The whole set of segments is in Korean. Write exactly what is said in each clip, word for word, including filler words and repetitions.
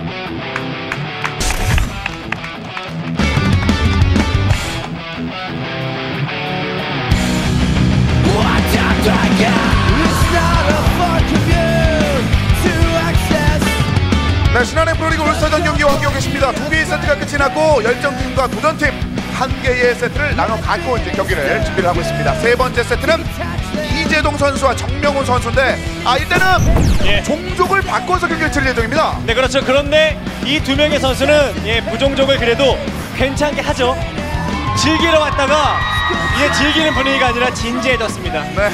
네, 신한의 프로리그 올스타전 경기와 함께하고 계십니다. 두 개의 세트가 끝이 났고 열정팀과 도전팀 한 개의 세트를 나눠 갖고 이제 경기를 준비를 하고 있습니다. 세 번째 세트는 이재동 선수와 정명훈 선수인데 아 일단은 예. 종족을 바꿔서 경기를 치를 예정입니다. 네, 그렇죠. 그런데 이 두 명의 선수는 예, 부종족을 그래도 괜찮게 하죠. 즐기러 왔다가 이게 즐기는 분위기가 아니라 진지해졌습니다. 네,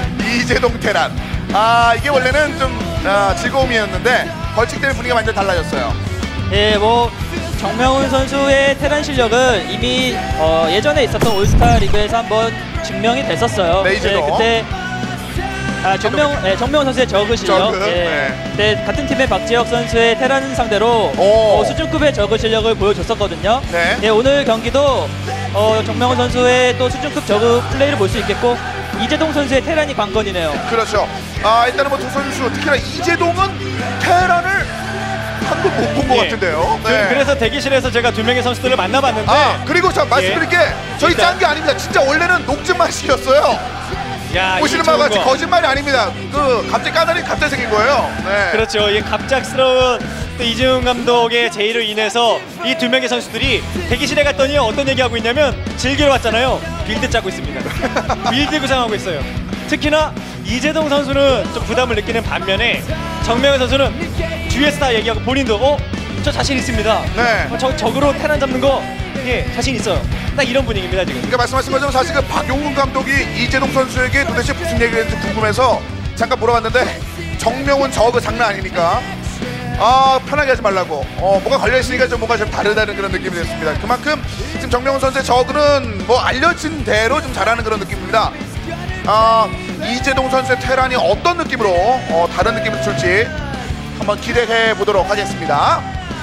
이재동 테란. 아 이게 원래는 좀 아, 즐거움이었는데 벌칙 때문에 분위기가 완전 달라졌어요. 예, 뭐 정명훈 선수의 테란 실력은 이미 어, 예전에 있었던 올스타 리그에서 한번 증명이 됐었어요. 네, 이재동. 예, 그때 아, 정명, 예, 정명훈 선수의 저그 실력. 저그, 예, 네. 그때 같은 팀의 박지혁 선수의 테란 상대로 어, 수준급의 저그 실력을 보여줬었거든요. 네. 예, 오늘 경기도 어, 정명훈 선수의 또 수준급 저그 플레이를 볼 수 있겠고 이재동 선수의 테란이 관건이네요. 그렇죠. 아 일단은 뭐 두 선수 특히나 이재동은 테란을 한 번 못 본 것 예. 같은데요. 그, 네. 그래서 대기실에서 제가 두 명의 선수들을 만나봤는데 아 그리고 자 말씀드릴게 예. 저희 일단. 짠 게 아닙니다. 진짜 원래는 녹즙 맛이었어요. 야, 보시는 이게 바와 좋은 같이 거. 거짓말이 아닙니다. 그 갑자기 까다리 갑자기 생긴 거예요. 네. 그렇죠. 이 갑작스러운 또 이재용 감독의 제의로 인해서 이 두 명의 선수들이 대기실에 갔더니 어떤 얘기하고 있냐면 즐기러 왔잖아요. 빌드 짜고 있습니다. 빌드 구상하고 있어요. 특히나 이재동 선수는 좀 부담을 느끼는 반면에 정명훈 선수는 뒤에서 다 얘기하고 본인도 어? 저 자신 있습니다. 네. 어, 저 적으로 테란 잡는 거 예, 자신 있어요. 딱 이런 분위기입니다 지금. 그러니까 말씀하신 것처럼 사실 그 박용훈 감독이 이재동 선수에게 도대체 무슨 얘기를 했는지 궁금해서 잠깐 물어봤는데 정명훈 저그 장난 아니니까 아 편하게 하지 말라고 어 뭐가 걸려있으니까 좀 뭔가 좀 다르다는 그런 느낌이 됐습니다. 그만큼 지금 정명훈 선수의 저그는 뭐 알려진 대로 좀 잘하는 그런 느낌입니다. 아 이재동 선수의 테란이 어떤 느낌으로 어, 다른 느낌을 줄지 한번 기대해 보도록 하겠습니다.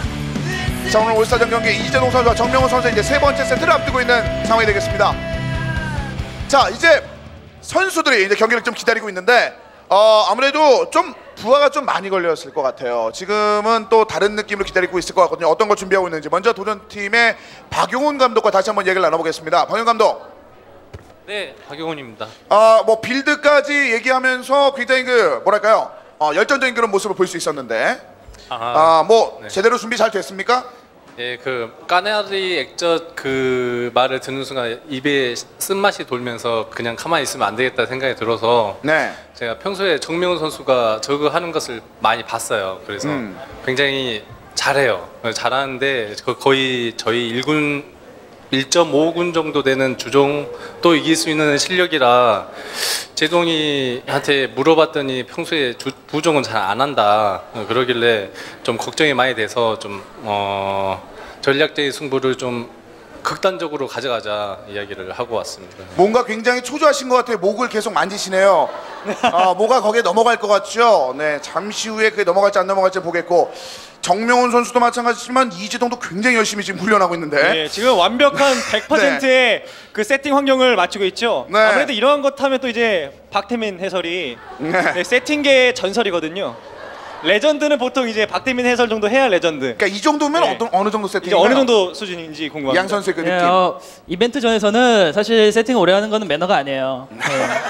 자 오늘 올스타전 경기 이재동 선수와 정명훈 선수 이제 세 번째 세트를 앞두고 있는 상황이 되겠습니다. 자 이제 선수들이 이제 경기를 좀 기다리고 있는데 어 아무래도 좀 부하가 좀 많이 걸렸을 것 같아요. 지금은 또 다른 느낌으로 기다리고 있을 것 같거든요. 어떤 걸 준비하고 있는지 먼저 도전팀의 박용훈 감독과 다시 한번 얘기를 나눠보겠습니다. 박용훈 감독. 네, 박용훈입니다. 아뭐 빌드까지 얘기하면서 굉장히 그 뭐랄까요 어, 열정적인 그런 모습을 볼 수 있었는데 아뭐 네. 제대로 준비 잘 됐습니까? 예, 그 까나리 액젓 그 말을 듣는 순간 입에 쓴맛이 돌면서 그냥 가만히 있으면 안 되겠다 생각이 들어서 네. 제가 평소에 정명훈 선수가 저그 하는 것을 많이 봤어요. 그래서 음. 굉장히 잘해요. 잘하는데 거의 저희 일 군 일 점 오 군 정도 되는 주종도 이길 수 있는 실력이라 제동이한테 물어봤더니 평소에 주, 부종은 잘 안 한다 그러길래 좀 걱정이 많이 돼서 좀 어, 전략적인 승부를 좀 극단적으로 가져가자 이야기를 하고 왔습니다. 뭔가 굉장히 초조하신 것 같아요. 목을 계속 만지시네요. 아, 뭐가 거기에 넘어갈 것 같죠? 네, 잠시 후에 그게 넘어갈지 안 넘어갈지 보겠고 정명훈 선수도 마찬가지지만 이재동도 굉장히 열심히 지금 훈련하고 있는데 네, 지금 완벽한 백 퍼센트의 네. 그 세팅 환경을 맞추고 있죠. 네. 아무래도 이러한 것 하면 또 이제 박태민 해설이 네. 네, 세팅계의 전설이거든요. 레전드는 보통 이제 박태민 해설 정도 해야 레전드. 그러니까 이 정도면 네. 어떤 어느 정도 세팅이 이제 어느 정도 수준인지 궁금합니다. 양 선수의 그 느낌. 예, 어, 이벤트 전에서는 사실 세팅 오래 하는 거는 매너가 아니에요. 예.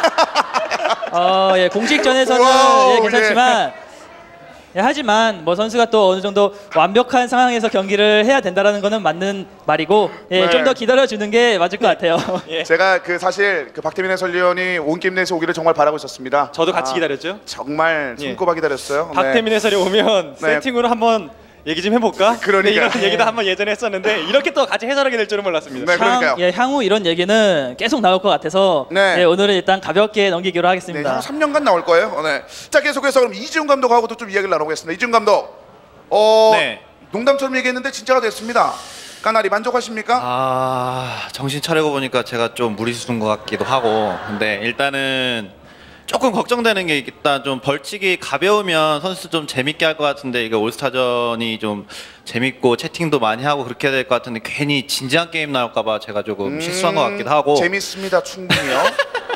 어, 예, 공식전에서는 와우, 예, 괜찮지만 예, 하지만 뭐 선수가 또 어느 정도 완벽한 상황에서 경기를 해야 된다라는 거는 맞는 말이고 예, 네. 좀 더 기다려주는 게 맞을 것 같아요. 예. 제가 그 사실 그 박태민 해설위원이 온 게임 내에서 오기를 정말 바라고 있었습니다. 저도 같이 아, 기다렸죠. 정말 예. 손꼽아 기다렸어요. 박태민 해설이 오면 네. 세팅으로 한번 얘기 좀 해볼까? 그러니까. 네, 이런 얘기도 한번 예전에 했었는데 이렇게 또 같이 해설하게 될 줄은 몰랐습니다. 네, 그러니까요. 향, 예, 향후 이런 얘기는 계속 나올 것 같아서 네. 예, 오늘은 일단 가볍게 넘기기로 네, 하겠습니다. 한 삼 년간 나올 거예요. 네. 자, 계속해서 그럼 이지훈 감독하고도 좀 이야기를 나눠보겠습니다. 이지훈 감독, 어, 네. 농담처럼 얘기했는데 진짜가 됐습니다. 까나리 만족하십니까? 아 정신 차리고 보니까 제가 좀 무리수준 것 같기도 하고 근데 일단은 조금 걱정되는 게 일단 좀 벌칙이 가벼우면 선수 좀 재밌게 할 것 같은데 이게 올스타전이 좀 재밌고 채팅도 많이 하고 그렇게 될 것 같은데 괜히 진지한 게임 나올까 봐 제가 조금 음, 실수한 것 같기도 하고 재밌습니다. 충분히요.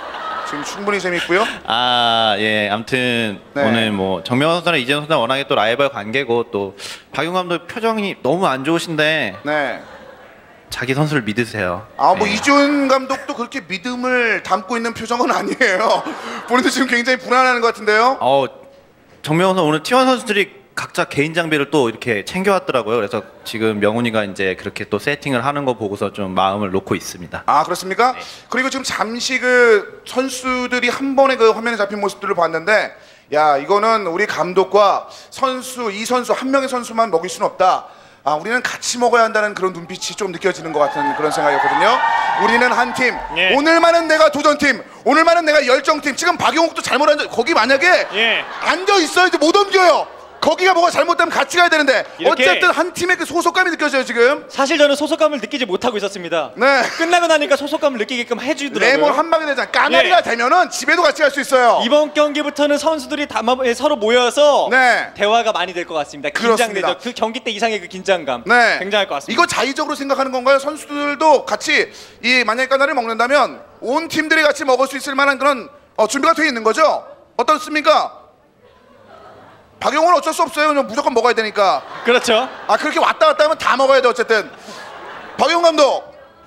지금 충분히 재밌고요. 아, 예. 아무튼 네. 오늘 뭐 정명훈 선수랑 이재동 선수랑 워낙에 또 라이벌 관계고 또 박용 감독 표정이 너무 안 좋으신데 네. 자기 선수를 믿으세요. 아, 뭐 예. 이지훈 감독도 그렇게 믿음을 담고 있는 표정은 아니에요. 본인도 지금 굉장히 불안해하는 것 같은데요. 어, 정명훈 선수 오늘 티원 선수들이 각자 개인 장비를 또 이렇게 챙겨왔더라고요. 그래서 지금 명훈이가 이제 그렇게 또 세팅을 하는 거 보고서 좀 마음을 놓고 있습니다. 아, 그렇습니까? 네. 그리고 지금 잠시 그 선수들이 한 번에 그 화면에 잡힌 모습들을 봤는데, 야, 이거는 우리 감독과 선수, 이 선수 한 명의 선수만 먹일 수는 없다. 아, 우리는 같이 먹어야 한다는 그런 눈빛이 좀 느껴지는 것 같은 그런 생각이었거든요. 우리는 한 팀, 예. 오늘만은 내가 도전팀, 오늘만은 내가 열정팀. 지금 박용욱도 잘못 앉아, 거기 만약에 예. 앉아 있어야지 못 옮겨요. 거기가 뭐가 잘못되면 같이 가야 되는데, 이렇게 어쨌든 한 팀의 그 소속감이 느껴져요 지금. 사실 저는 소속감을 느끼지 못하고 있었습니다. 네. 끝나고 나니까 소속감을 느끼게끔 해주더라고요. 레몬 한 방에 되잖아. 까나리가 예. 되면은 집에도 같이 갈 수 있어요. 이번 경기부터는 선수들이 다 서로 모여서 네. 대화가 많이 될 것 같습니다. 그렇습니다. 긴장되죠. 그 경기 때 이상의 그 긴장감 네. 굉장할 것 같습니다. 이거 자의적으로 생각하는 건가요? 선수들도 같이 이 만약에 까나리를 먹는다면 온 팀들이 같이 먹을 수 있을 만한 그런 어, 준비가 되어 있는 거죠? 어떻습니까? 박용훈은 어쩔 수 없어요. 그냥 무조건 먹어야 되니까. 그렇죠. 아, 그렇게 왔다 갔다 하면 다 먹어야 돼 어쨌든. 박용훈 감독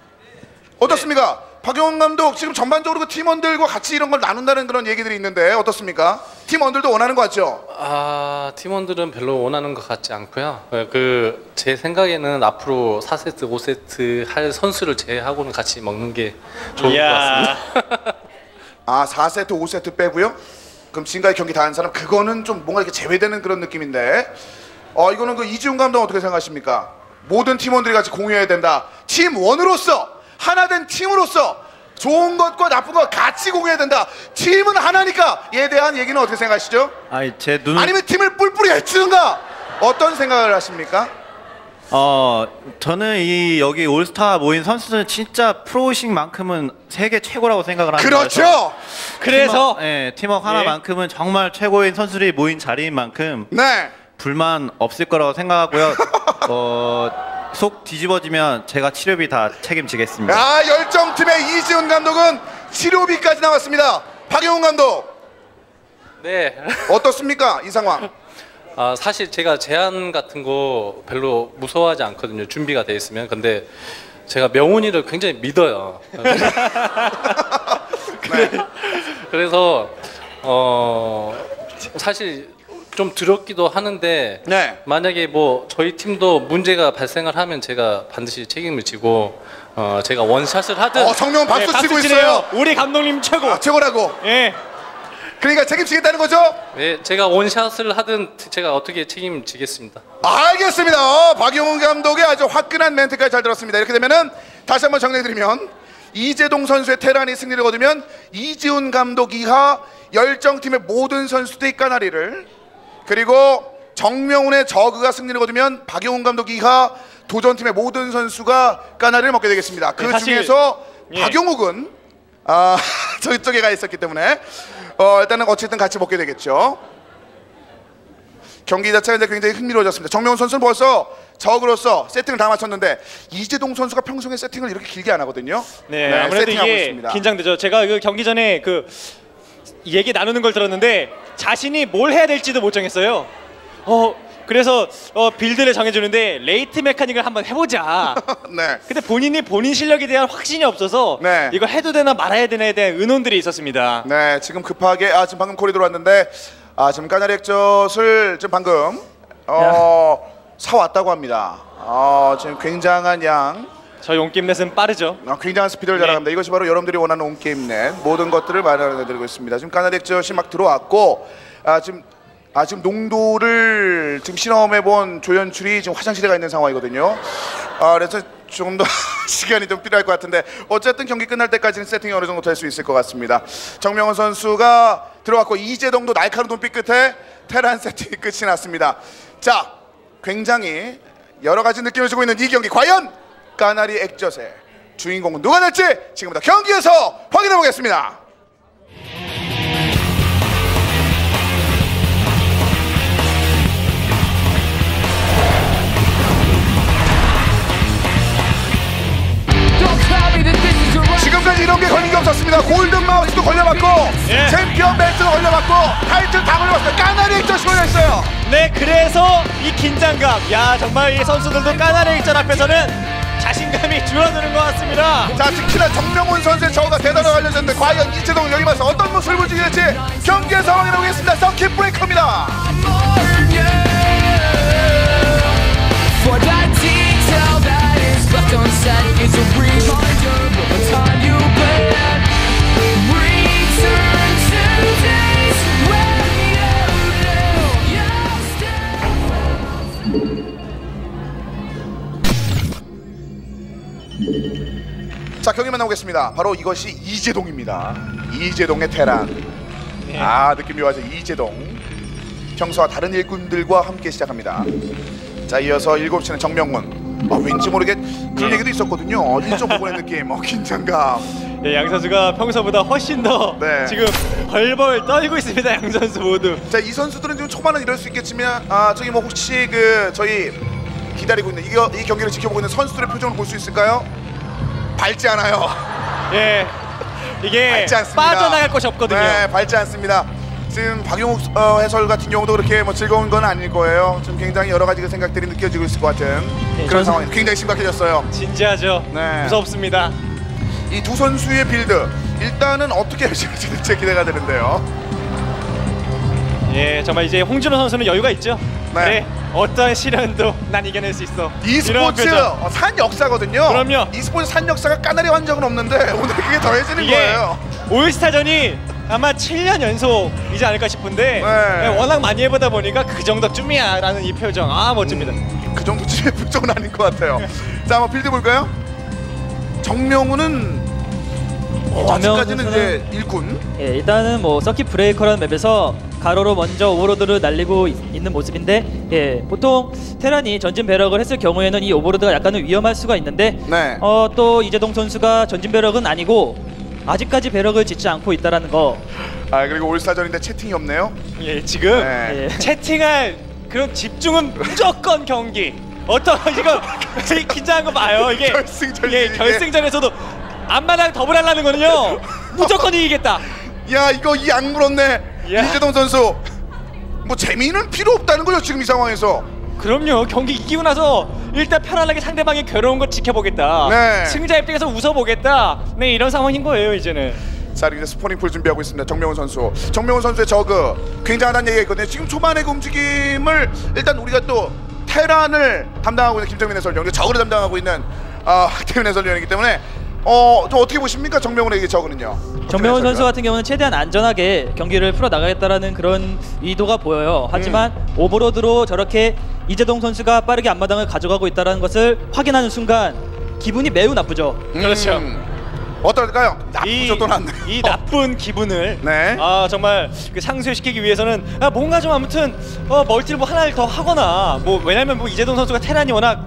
어떻습니까? 네. 박용훈 감독 지금 전반적으로 그 팀원들과 같이 이런 걸 나눈다는 그런 얘기들이 있는데 어떻습니까? 팀원들도 원하는 거 같죠? 아, 팀원들은 별로 원하는 것 같지 않고요. 그 제 생각에는 앞으로 사 세트, 오 세트 할 선수를 제외하고는 같이 먹는 게 좋을 이야. 것 같습니다. 아, 사 세트, 오 세트 빼고요? 그럼 지금까지 경기 다 한 사람 그거는 좀 뭔가 이렇게 제외되는 그런 느낌인데, 어 이거는 그 이지훈 감독 어떻게 생각하십니까? 모든 팀원들이 같이 공유해야 된다. 팀원으로서 하나 된 팀으로서 좋은 것과 나쁜 것 같이 공유해야 된다. 팀은 하나니까 이에 대한 얘기는 어떻게 생각하시죠? 아니, 제 눈을 아니면 팀을 뿔뿔이 해치는가? 어떤 생각을 하십니까? 어, 저는 이 여기 올스타 모인 선수들은 진짜 프로이신 만큼은 세계 최고라고 생각을 합니다. 그렇죠. 그래서 팀워, 예, 팀워크 하나만큼은 정말 최고인 선수들이 모인 자리인 만큼 네. 불만 없을 거라고 생각하고요. 어, 속 뒤집어지면 제가 치료비 다 책임지겠습니다. 아, 열정팀의 이지훈 감독은 치료비까지 나왔습니다. 박용훈 감독 네. 어떻습니까? 이 상황. 아, 사실 제가 제안 같은 거 별로 무서워하지 않거든요. 준비가 돼 있으면. 근데 제가 명훈이를 굉장히 믿어요. 네. 그래서 어 사실 좀 두렵기도 하는데 네. 만약에 뭐 저희 팀도 문제가 발생을 하면 제가 반드시 책임을 지고 어 제가 원샷을 하든 어, 정명훈 박수 네, 치고 치네요. 있어요. 우리 감독님 최고. 아, 최고라고. 예. 그러니까 책임지겠다는 거죠? 네, 제가 원샷을 하든 제가 어떻게 책임지겠습니다. 알겠습니다. 박용훈 감독의 아주 화끈한 멘트까지 잘 들었습니다. 이렇게 되면은 다시 한번 정리해드리면 이재동 선수의 테란이 승리를 거두면 이지훈 감독 이하 열정팀의 모든 선수들이 까나리를, 그리고 정명훈의 저그가 승리를 거두면 박용훈 감독 이하 도전팀의 모든 선수가 까나리를 먹게 되겠습니다. 그 네, 사실- 중에서 예. 박용욱은 아, 저쪽에 가 있었기 때문에 어, 일단은 어쨌든 같이 먹게 되겠죠. 경기 자체가 이제 굉장히 흥미로워졌습니다. 정명훈 선수는 벌써 적으로서 세팅을 다 마쳤는데 이재동 선수가 평소에 세팅을 이렇게 길게 안 하거든요. 네, 아무래도 세팅하고 이게 있습니다. 긴장되죠. 제가 그 경기 전에 그 얘기 나누는 걸 들었는데 자신이 뭘 해야 될지도 못 정했어요. 어 그래서 어, 빌드를 정해주는데 레이트 메카닉을 한번 해보자. 네. 근데 본인이 본인 실력에 대한 확신이 없어서 네. 이걸 해도 되나 말아야 되나에 대한 의논들이 있었습니다. 네, 지금 급하게 아 지금 방금 콜이 들어왔는데 아 지금 까나리 액젓을 지금 방금 어 사왔다고 합니다. 어 지금 굉장한 양, 저희 온게임넷은 빠르죠. 어, 굉장한 스피드를 네. 자랑합니다. 이것이 바로 여러분들이 원하는 온게임넷 모든 것들을 마련해드리고 있습니다. 지금 까나리 액젓이 막 들어왔고 아 지금 아 지금 농도를 지금 실험해본 조연출이 지금 화장실에 가 있는 상황이거든요. 아 그래서 조금 더 시간이 좀 필요할 것 같은데 어쨌든 경기 끝날 때까지는 세팅이 어느 정도 될 수 있을 것 같습니다. 정명훈 선수가 들어왔고 이재동도 날카로운 눈빛 끝에 테란 세팅이 끝이 났습니다. 자, 굉장히 여러 가지 느낌을 주고 있는 이 경기, 과연 까나리 액젓의 주인공은 누가 될지 지금부터 경기에서 확인해 보겠습니다. 지금까지 이런 게 걸린 게 없었습니다. 있습니다. 골든 마우스도 걸려봤고 예. 챔피언 벨트도 걸려봤고 타이틀 다 걸려봤어요. 까나리 액젓이 걸려있어요. 네, 그래서 이 긴장감. 야, 정말 이 선수들도 까나리 액젓 앞에서는 자신감이 줄어드는 것 같습니다. 자, 특히나 정명훈 선수의 저우가 대단하게 알려졌는데 과연 이재동 여기 와서 어떤 모습을 보여주게 될지 경기의 상황을 보겠습니다. 서킷 브레이커입니다. For that detail that is left unsaid is a reminder of the time you bled. Return to days when you knew you 자, 경기 만나보겠습니다. 바로 이것이 이재동입니다. 이재동의 테란. 아, 느낌이 와죠. 이재동. 평소와 다른 일꾼들과 함께 시작합니다. 자, 이어서 일곱 시는 정명훈. 아, 왠지 모르게 그런 얘기도 있었거든요. 일 점 오 분의 느낌, 어, 긴장감. 네, 양 선수가 평소보다 훨씬 더 네. 지금 벌벌 떨고 있습니다. 양 선수 모두. 자, 이 선수들은 지금 초반은 이럴 수 있겠지만, 아, 저기 뭐 혹시 그 저희 기다리고 있는 이거 이 경기를 지켜보고 있는 선수들의 표정을 볼 수 있을까요? 밝지 않아요. 예, 이게 밝지 않습니다. 빠져나갈 곳이 없거든요. 네, 밝지 않습니다. 지금 박용욱 어, 해설 같은 경우도 그렇게 뭐 즐거운 건 아닐 거예요. 지금 굉장히 여러 가지 그 생각들이 느껴지고 있을 것 같은 네, 그런 전- 상황이 굉장히 심각해졌어요. 진지하죠. 네. 무섭습니다. 이 두 선수의 빌드 일단은 어떻게 열심히 될지 기대가 되는데요. 예, 정말 이제 홍준호 선수는 여유가 있죠. 네. 네, 어떤 시련도 난 이겨낼 수 있어. 이런 e스포츠 표정. 어, 산 역사거든요. 그럼요. e스포츠 산 역사가 까나리 한 적은 없는데 오늘 그게 더해지는 이게 거예요. 올스타전이 아마 칠 년 연속이지 않을까 싶은데 네. 예, 워낙 많이 해보다 보니까 그 정도쯤이야 라는 이 표정. 아, 멋집니다. 그 정도 집의 표정은 아닌 것 같아요. 자, 한번 빌드 볼까요? 정명훈은 어, 정명훈 아직까지는 선수는- 이제 일꾼. 예, 일단은 뭐 서킷 브레이커라는 맵에서 가로로 먼저 오버로드를 날리고 있, 있는 모습인데, 예, 보통 테란이 전진 배럭을 했을 경우에는 이 오버로드가 약간은 위험할 수가 있는데, 네. 어, 또 이재동 선수가 전진 배럭은 아니고 아직까지 배럭을 짓지 않고 있다라는 거. 아, 그리고 올스타전인데 채팅이 없네요. 예, 지금 네. 예. 채팅할 그런 집중은 무조건 경기. 어떤 지금 되게 긴장한 거 봐요. 이게 결승전이지, 예, 이게. 결승전에서도 앞마당 더블 하려는 거는요. 무조건 이기겠다. 야, 이거 이 악 물었네. 야. 이재동 선수. 뭐 재미는 필요 없다는 거죠, 지금 이 상황에서. 그럼요. 경기 이기고 나서 일단 편안하게 상대방이 괴로운 걸 지켜보겠다. 네. 승자 입장에서 웃어보겠다. 네, 이런 상황인 거예요, 이제는. 자, 이제 스포닝풀 준비하고 있습니다. 정명훈 선수. 정명훈 선수의 저그 굉장하다는 얘기가 있거든요. 지금 초반의 그 움직임을 일단 우리가 또 테란을 담당하고 있는 김정민 해설위원, 그리고 저그를 담당하고 있는 아, 박태윤 해설위원이기 때문에 어, 좀 어떻게 보십니까? 정명훈의 저그는요. 정명훈 선수 같은 경우는 최대한 안전하게 경기를 풀어 나가겠다라는 그런 의도가 보여요. 하지만 음. 오버로드로 저렇게 이재동 선수가 빠르게 앞마당을 가져가고 있다는 것을 확인하는 순간 기분이 매우 나쁘죠. 그렇죠. 음. 어떨까요? 나쁘죠, 또 났네. 이 나쁜 기분을 네. 아, 정말 그 상쇄시키기 위해서는 아, 뭔가 좀 아무튼 어, 멀티를 뭐 하나를 더 하거나 뭐, 왜냐면 뭐 이재동 선수가 테란이 워낙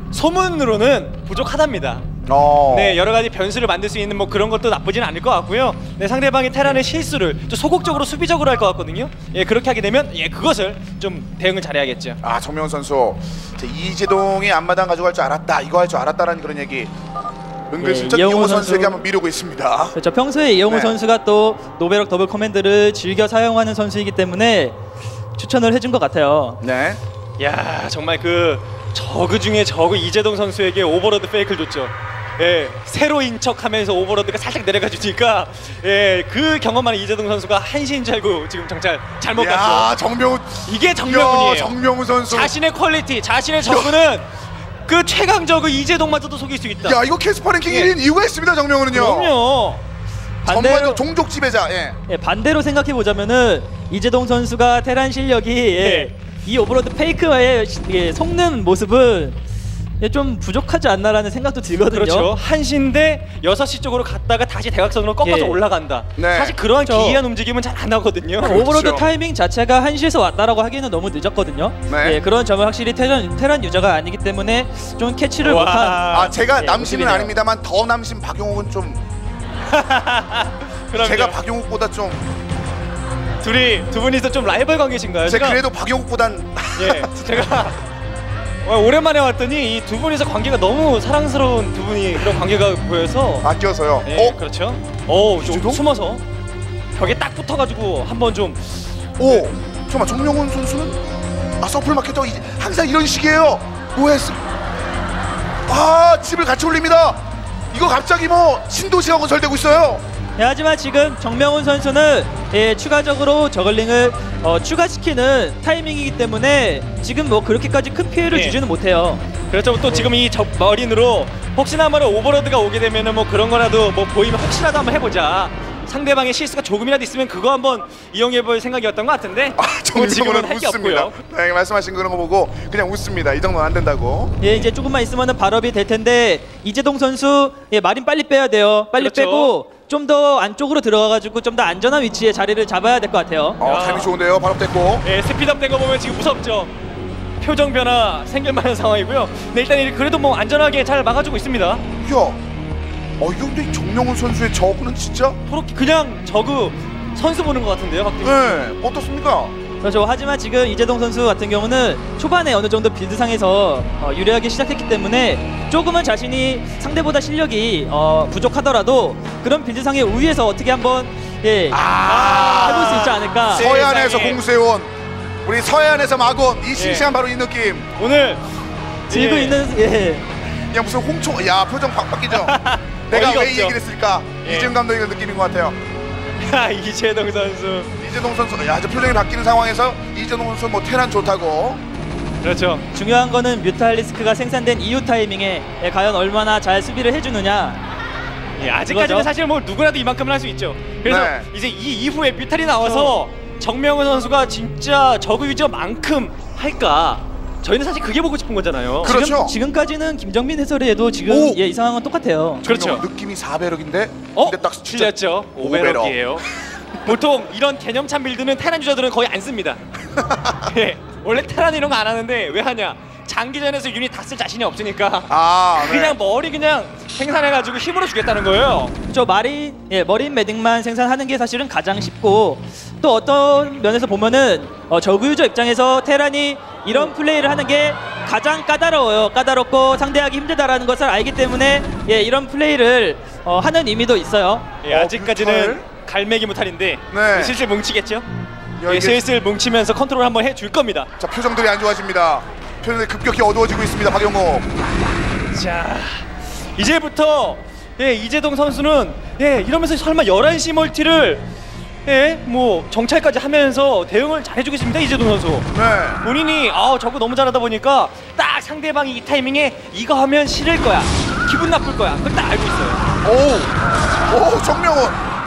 소문으로는 부족하답니다. 어. 네, 여러 가지 변수를 만들 수 있는 뭐 그런 것도 나쁘진 않을 것 같고요. 네, 상대방이 테란의 실수를 좀 소극적으로 수비적으로 할 것 같거든요. 예, 그렇게 하게 되면 예, 그것을 좀 대응을 잘해야겠죠. 아, 정명훈 선수. 자, 이재동이 앞마당 가져갈 줄 알았다, 이거 할 줄 알았다라는 그런 얘기. 은근슬쩍 예, 이영호 이영호 선수. 선수에게 한번 미루고 있습니다. 그렇죠. 평소에 이영호 네. 선수가 또 노베럭 더블 커맨드를 즐겨 사용하는 선수이기 때문에 추천을 해준 것 같아요. 네. 야, 정말 그 저그 중에 저그 이재동 선수에게 오버로드 페이크를 줬죠. 예, 새로인 척하면서 오버로드가 살짝 내려가 주니까 예, 그 경험만 이재동 선수가 한시인 줄 알고 지금 정찰 잘못 야, 갔죠. 정명훈. 이게 정명훈이에요. 야, 정명훈 선수. 자신의 퀄리티, 자신의 저그는 그 최강 저그 이재동마저도 속일 수 있다. 야, 이거 캐스퍼 랭킹 예. 일 위인 이유가 있습니다, 정명훈은요. 그럼요. 전반적 종족 지배자. 예. 예, 반대로 생각해 보자면은 이재동 선수가 테란 실력이 예, 네. 이 오버로드 페이크에 예, 속는 모습은 예, 좀 부족하지 않나라는 생각도 들거든요. 그렇죠. 한시인데 여섯 시 쪽으로 갔다가 다시 대각선으로 꺾어서 예. 올라간다. 네. 사실 그러한 그렇죠. 기이한 움직임은 잘 안 나거든요. 오버로드 그렇죠. 타이밍 자체가 한시에서 왔다라고 하기에는 너무 늦었거든요. 네. 예, 그런 점을 확실히 테란, 테란 유저가 아니기 때문에 좀 캐치를 와. 못한. 아, 제가 예, 남심은 모습이네요. 아닙니다만 더 남심 박용욱은 좀 그럼요. 제가 박용욱보다 좀 둘이 두 분이서 좀 라이벌 관계신가요? 제가 제가 그래도 박용욱보단 예, 제가 어, 오랜만에 왔더니 이 두 분이서 관계가 너무 사랑스러운 두 분이 그런 관계가 보여서 아껴서요. 네, 어? 그렇죠. 어, 좀 이재동? 숨어서 벽에 딱 붙어가지고 한번 좀 오! 잠깐만, 정명훈 선수는 아 서플마켓하고 이제 항상 이런 식이에요. 오에스 아 집을 같이 올립니다. 이거 갑자기 뭐 신도시가 건설되고 있어요. 예, 하지만 지금 정명훈 선수는 예, 추가적으로 저글링을 어, 추가시키는 타이밍이기 때문에 지금 뭐 그렇게까지 큰 피해를 네. 주지는 못해요. 그렇죠. 또 지금 이 저, 머린으로 혹시나 말로 오버로드가 오게 되면은 뭐 그런 거라도 뭐 보이면 혹시라도 한번 해보자. 상대방의 실수가 조금이라도 있으면 그거 한번 이용해볼 생각이었던 것 같은데 아 뭐 지금은 정명훈은 할 게 웃습니다. 없고요. 네, 말씀하신 그런 거 보고 그냥 웃습니다. 이 정도는 안 된다고. 예, 이제 조금만 있으면은 발업이 될 텐데 이재동 선수 예, 마린 빨리 빼야 돼요. 빨리 그렇죠. 빼고 좀 더 안쪽으로 들어가가지고 좀 더 안전한 위치에 자리를 잡아야 될 것 같아요. 어, 야. 타이밍 좋은데요. 바로 됐고. 예, 스피드업 된 거 보면 지금 무섭죠. 표정 변화 생길 만한 상황이고요. 근데 일단 그래도 뭐 안전하게 잘 막아주고 있습니다. 이야. 어, 이거 근데 정명훈 선수의 저구는 진짜 그렇게 그냥 저그 선수 보는 것 같은데요, 박대희. 네, 어떻습니까? 그렇죠. 하지만 지금 이재동 선수 같은 경우는 초반에 어느 정도 빌드상에서 어, 유리하게 시작했기 때문에 조금은 자신이 상대보다 실력이 어, 부족하더라도 그런 빌드상의 우위에서 어떻게 한번 예, 아, 해볼 수 있지 않을까. 세- 서해안에서 세상에. 공수해온 우리 서해안에서 막온 이 싱싱한 예. 바로 이 느낌. 오늘 들고 예. 있는 예. 그냥 무슨 홍초, 야 표정 바, 바뀌죠? 내가 어이가 왜 이 없죠. 얘기를 했을까? 예. 이재용 감독의 느낌인 것 같아요. 이재동 선수. 이재동 선수, 야, 저 표정이 바뀌는 상황에서 이재동 선수 뭐 테란 좋다고. 그렇죠. 중요한 거는 뮤탈리스크가 생산된 이후 타이밍에 예, 과연 얼마나 잘 수비를 해주느냐. 예, 아직까지는 그거죠. 사실 뭐 누구라도 이만큼은 할 수 있죠. 그래서 네. 이제 이 이후에 뮤탈이 나와서 정명훈 선수가 진짜 저그 유저만큼 할까? 저희는 사실 그게 보고 싶은 거잖아요. 그렇죠. 지금, 지금까지는 김정민 해설위에도 지금 오! 예, 이 상황은 똑같아요. 그렇죠. 정명 느낌이 사 배럭인데. 어? 근데 딱 진짜 틀렸죠. 오 배럭이에요. 보통 이런 개념찬 빌드는 테란 유저들은 거의 안 씁니다. 예, 원래 테란 이런 거 안 하는데 왜 하냐? 장기전에서 유닛 다 쓸 자신이 없으니까 아, 네. 그냥 머리 그냥 생산해가지고 힘으로 주겠다는 거예요. 저 마린 예, 머린 매딩만 생산하는 게 사실은 가장 쉽고 또 어떤 면에서 보면은 어, 저그 유저 입장에서 테란이 이런 플레이를 하는 게 가장 까다로워요. 까다롭고 상대하기 힘들다라는 것을 알기 때문에 예, 이런 플레이를 어, 하는 의미도 있어요. 예, 어, 아직까지는 뮤탈? 갈매기 무탈인데 네. 슬슬 뭉치겠죠? 야, 예, 이게- 슬슬 뭉치면서 컨트롤 한번 해줄 겁니다. 자, 표정들이 안 좋아집니다. 표정이 급격히 어두워지고 있습니다. 박영호. 자, 이제부터 예, 이재동 선수는 예, 이러면서 설마 열한 시 멀티를 예, 뭐 정찰까지 하면서 대응을 잘해주겠습니다. 이재동 선수. 네. 본인이 아 저거 너무 잘하다 보니까 딱 상대방이 이 타이밍에 이거 하면 싫을 거야, 기분 나쁠 거야, 그걸 딱 알고 있어요. 오, 오, 정명훈.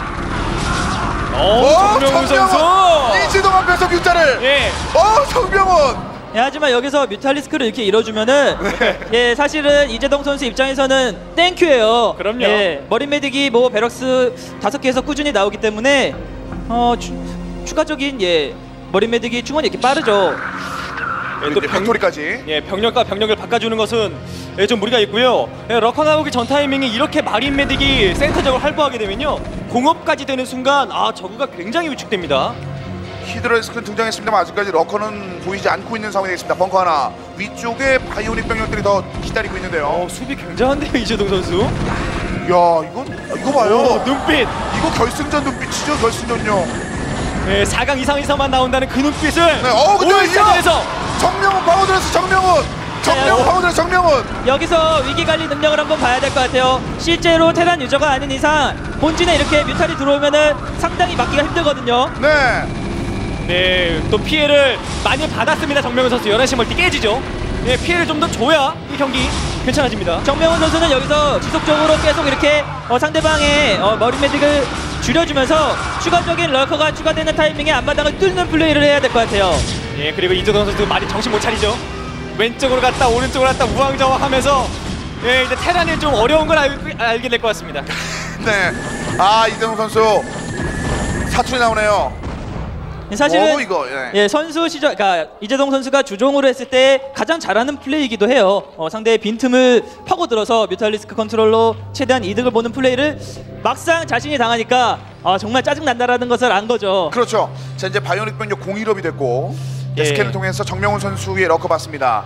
오, 정명훈 선수. 이재동 앞에서 뮤자를. 예, 오, 정명훈. 예, 하지만 여기서 뮤탈리스크를 이렇게 잃어주면은 예, 사실은 이재동 선수 입장에서는 땡큐예요. 그럼요. 예, 머린 메딕이 뭐 베럭스 다섯 개에서 꾸준히 나오기 때문에 어, 추, 추가적인 예, 머린 메딕이 충분히 이렇게 빠르죠. 예, 또 또 병, 팩토리까지. 예, 병력과 병력을 바꿔주는 것은 예, 좀 무리가 있고요. 예, 러커 나오기 전 타이밍에 이렇게 마린 메딕이 센터적으로 활보하게 되면요, 공업까지 되는 순간 아 저그가 굉장히 위축됩니다. 히드라리스크는 등장했습니다만 아직까지 러커는 보이지 않고 있는 상황이 되겠습니다. 벙커 하나. 위쪽에 바이오닉 병력들이 더 기다리고 있는데요. 어, 수비 굉장한데요, 이재동 선수. 야, 이건 이거 봐요. 오, 눈빛. 이거 결승전 눈빛이죠, 결승전요. 예, 사 강 이상에서만 나온다는 그 눈빛을 네, 어, 근데 올스타전에서 정명훈 방어들에서 정명훈. 정명훈 네, 방어들에서 정명훈. 여기서 위기관리 능력을 한번 봐야 될 것 같아요. 실제로 테란 유저가 아닌 이상 본진에 이렇게 뮤탈이 들어오면은 상당히 막기가 힘들거든요. 네. 네, 또 피해를 많이 받았습니다. 정명훈 선수 열한 시 멀티 깨지죠. 예, 피해를 좀 더 줘야 이 경기 괜찮아집니다. 정명훈 선수는 여기서 지속적으로 계속 이렇게 어, 상대방의 어, 머리 메딕을 줄여주면서 추가적인 럴커가 추가되는 타이밍에 앞마당을 뚫는 플레이를 해야 될 것 같아요. 예, 그리고 이재동 선수 많이 정신 못 차리죠. 왼쪽으로 갔다 오른쪽으로 갔다 우왕좌왕하면서 예, 이제 테란이 좀 어려운 걸 알, 알게 될 것 같습니다. 네. 아, 이재동 선수 사투리 나오네요. 사실은 오, 이거, 예. 예, 선수 시절, 그러니까 이재동 선수가 주종으로 했을 때 가장 잘하는 플레이이기도 해요. 어, 상대의 빈틈을 파고들어서 뮤탈리스크 컨트롤로 최대한 이득을 보는 플레이를 막상 자신이 당하니까 아, 정말 짜증 난다라는 것을 안 거죠. 그렇죠. 자, 이제 바이오닉 병력 공일업이 됐고 예. 스캔을 통해서 정명훈 선수의 러커 봤습니다.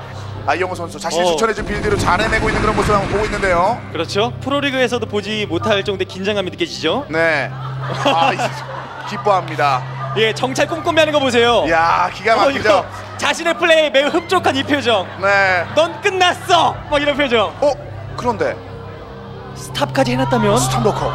아이영호 선수 자신이 어. 추천해준 빌드를 잘 해내고 있는 그런 모습을 한번 보고 있는데요. 그렇죠. 프로리그에서도 보지 못할 정도의 긴장감이 느껴지죠. 네. 아, 이제 기뻐합니다. 예, 정찰 꼼꼼히 하는 거 보세요. 야, 기가 어, 막히죠. 이거 자신의 플레이에 매우 흡족한 이 표정. 네. 넌 끝났어! 막 이런 표정. 어, 그런데 스탑까지 해놨다면 스탑 넣고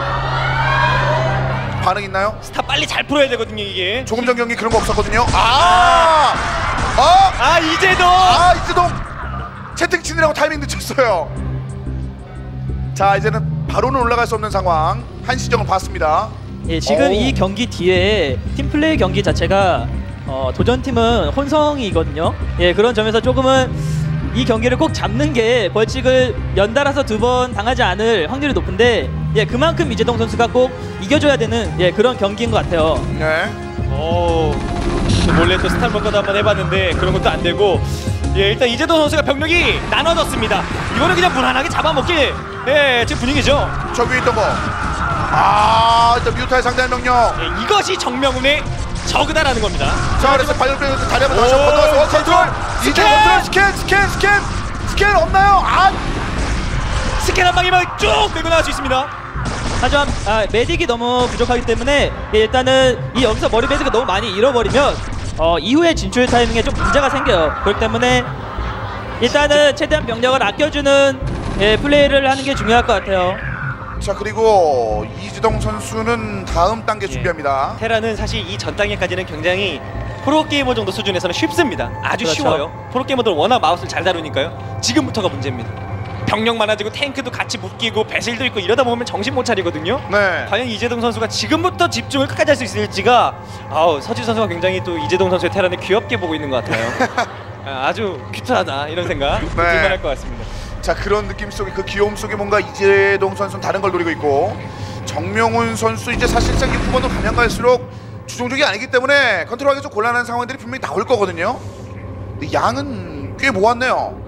반응 있나요? 스탑 빨리 잘 풀어야 되거든요, 이게. 조금 전 경기 그런 거 없었거든요. 아, 아, 아, 이제도! 아, 이제동 채팅 치느라고 타이밍 늦췄어요. 자, 이제는 바로는 올라갈 수 없는 상황. 한시정을 봤습니다. 예, 지금 오. 이 경기 뒤에 팀플레이 경기 자체가 어, 도전팀은 혼성이거든요. 예, 그런 점에서 조금은 이 경기를 꼭 잡는 게 벌칙을 연달아서 두 번 당하지 않을 확률이 높은데, 예, 그만큼 이재동 선수가 꼭 이겨줘야 되는 예, 그런 경기인 것 같아요. 네. 오, 몰래 또 스탑 먹고도 한번 해봤는데 그런 것도 안 되고. 예, 일단 이재동 선수가 병력이 나눠졌습니다. 이거는 그냥 무난하게 잡아먹기, 예, 지금 분위기죠. 저 위에 있던 거. 아, 일단 뮤타의 상대한 명령. 예, 이것이 정명훈의 저그다라는 겁니다. 자, 그래서 발열병에서 다리 한번 다시 오, 한번 건너서 컨트롤. 이제 스캔! 컨트롤 스캔, 스캔, 스캔. 스캔 없나요? 아, 스캔 한 방이면 쭉 밀고 나갈 수 있습니다. 하지만 아, 메딕이 너무 부족하기 때문에 예, 일단은 이 여기서 머리 메딕을 너무 많이 잃어버리면 어, 이후에 진출 타이밍에 좀 문제가 생겨요. 그렇기 때문에 일단은 최대한 병력을 아껴주는 예, 플레이를 하는 게 중요할 것 같아요. 자, 그리고 이지동 선수는 다음 단계 예. 준비합니다. 테라는 사실 이 전 단계까지는 굉장히 프로게이머 정도 수준에서는 쉽습니다. 아주 그렇죠. 쉬워요. 프로게이머들은 워낙 마우스를 잘 다루니까요. 지금부터가 문제입니다. 병력 많아지고 탱크도 같이 묶이고 배슬도 있고 이러다 보면 정신 못 차리거든요. 네. 과연 이재동 선수가 지금부터 집중을 끝까지 할 수 있을지가, 아우, 서지 선수가 굉장히 또 이재동 선수의 테란을 귀엽게 보고 있는 것 같아요. 아, 아주 큐트하다 이런 생각 네. 들만할 것 같습니다. 자, 그런 느낌 속에 그 귀여움 속에 뭔가 이재동 선수는 다른 걸 노리고 있고, 정명훈 선수 이제 사실상 이 후반으로 가면 갈수록 주종족이 아니기 때문에 컨트롤하기 좀 곤란한 상황들이 분명히 나올 거거든요. 근데 양은 꽤 모았네요.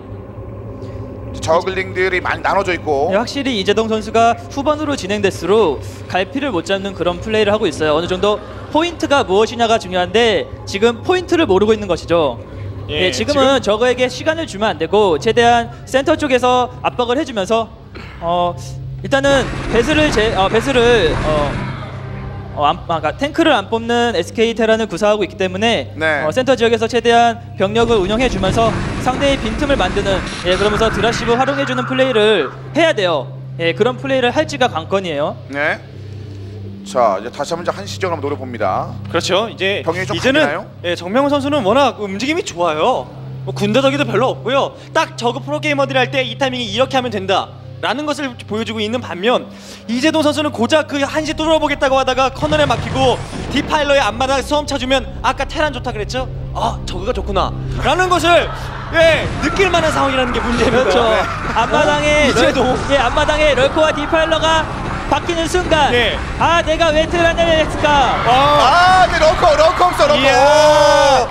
저글링들이 많이 나눠져 있고. 예, 확실히 이재동 선수가 후반으로 진행될수록 갈피를 못 잡는 그런 플레이를 하고 있어요. 어느 정도 포인트가 무엇이냐가 중요한데 지금 포인트를 모르고 있는 것이죠. 예, 예, 지금은 저거에게 시간을 주면 안 되고 최대한 센터 쪽에서 압박을 해주면서 어, 일단은 배슬을 제, 어, 배슬을 어, 어, 안, 아, 그러니까 탱크를 안 뽑는 에스케이 테란을 구사하고 있기 때문에 네. 어, 센터 지역에서 최대한 병력을 운영해주면서 상대의 빈틈을 만드는, 예, 그러면서 드라시브 활용해주는 플레이를 해야 돼요. 예, 그런 플레이를 할지가 관건이에요. 네. 자, 이제 다시 한번 한시정을 한번 노려봅니다. 그렇죠. 이제 병력이 좀 이제는 바뀌나요? 예, 정명훈 선수는 워낙 움직임이 좋아요. 뭐 군더더기도 별로 없고요. 딱 저그 프로게이머들이 할 때 이 타이밍이 이렇게 하면 된다 라는 것을 보여주고 있는 반면, 이재동 선수는 고작 그 한시 뚫어보겠다고 하다가 커널에 막히고 디파일러의 앞마당 수험 쳐주면 아까 테란 좋다 그랬죠? 아, 저그가 좋구나 라는 것을, 예, 느낄 만한 상황이라는 게 문제입니다. 그렇죠. 네. 앞마당에 이제도. 럴, 예, 앞마당에 럴코와 디파일러가 바뀌는 순간, 예. 아, 내가 왜 테란을 했을까? 아, 네, 러커, 러커 없어, 러커. 이야.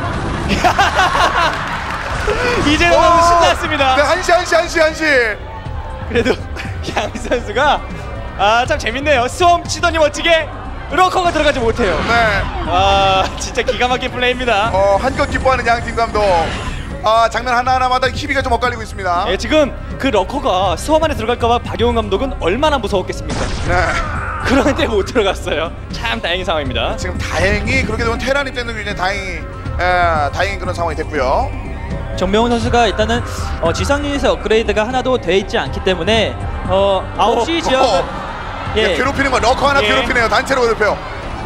이재동 오! 선수 신났습니다. 네, 한시, 한시, 한시, 한시. 그래도 양 선수가, 아, 참 재밌네요. 수험 치더니 멋지게 러커가 들어가지 못해요. 네. 아, 진짜 기가 막힌 플레이입니다. 어, 한껏 기뻐하는 양팀 감독. 아, 장면 하나하나마다 희비가 좀 엇갈리고 있습니다. 예, 지금 그 러커가 수험 안에 들어갈까봐 박용훈 감독은 얼마나 무서웠겠습니까? 네. 그런데 못 들어갔어요. 참 다행인 상황입니다. 지금 다행히 그렇게 되면 테란 입장에서 굉장히 다행히, 에, 다행인 그런 상황이 됐고요. 정명훈 선수가 일단은 어, 지상 유닛의 업그레이드가 하나도 돼 있지 않기 때문에 어, 아홉 시 지역을 어, 예, 괴롭히는 거 러커 하나 예. 괴롭히네요. 단체로 괴롭혀요.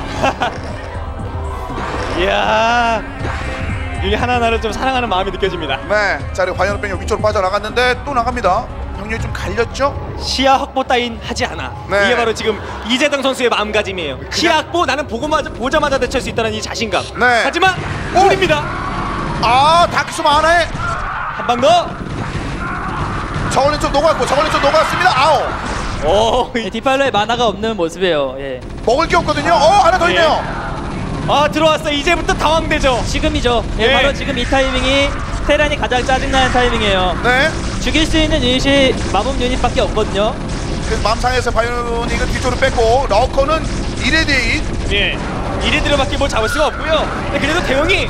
이야, 이 하나하나를 좀 사랑하는 마음이 느껴집니다. 네. 자, 그리고 과연 병력 위쪽으로 빠져나갔는데 또 나갑니다. 병력이 좀 갈렸죠? 시야 확보 따윈 하지 않아. 네. 이게 바로 지금 이재동 선수의 마음가짐이에요. 시야 확보, 나는 보고마자, 보자마자 대처할 수 있다는 이 자신감. 네. 하지만 오! 무리입니다. 아, 다크스마 하나에 한 방 더. 저걸린 좀 녹았고 저걸린 좀 녹았습니다. 아우. 오, 예, 디파일러의 만화가 없는 모습이에요. 예. 먹을 게 없거든요. 어, 하나 더 예. 있네요. 아, 들어왔어. 이제부터 당황되죠. 지금이죠. 예, 예. 바로 지금 이 타이밍이 테란이 가장 짜증나는 타이밍이에요. 네. 죽일 수 있는 유닛이 마법 유닛밖에 없거든요. 그래서 맘상에서 바이오닉은 뒤쪽으로 뺐고 러커는 일 대 일. 예, 이리들어밖에 뭘 잡을 수가 없고요. 근데 그래도 대형이